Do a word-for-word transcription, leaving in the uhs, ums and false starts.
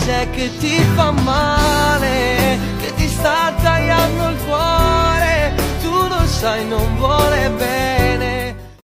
cos'è che ti fa male, che ti sta tagliando il cuore. Tu lo sai, non vuole bene